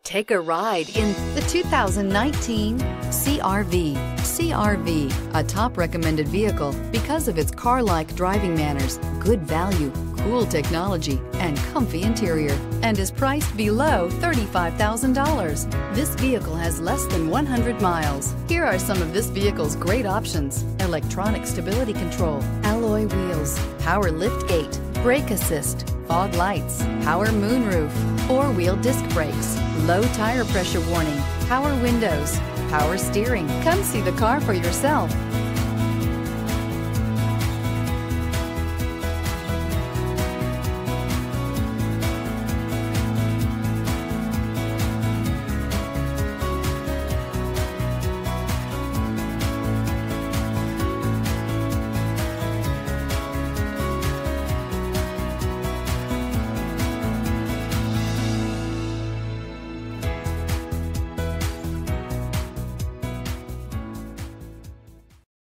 Take a ride in the 2019 CR-V. CR-V, a top recommended vehicle because of its car-like driving manners, good value, cool technology, and comfy interior, and is priced below $35,000. This vehicle has less than 100 miles. Here are some of this vehicle's great options: electronic stability control, alloy wheels, power liftgate, brake assist, fog lights, power moonroof, four-wheel disc brakes, low tire pressure warning, power windows, power steering. Come see the car for yourself.